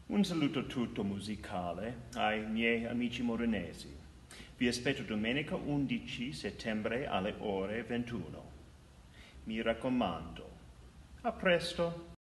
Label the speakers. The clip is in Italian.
Speaker 1: Un saluto tutto musicale ai miei amici modenesi. Vi aspetto domenica 11 settembre alle ore 21. Mi raccomando, a presto!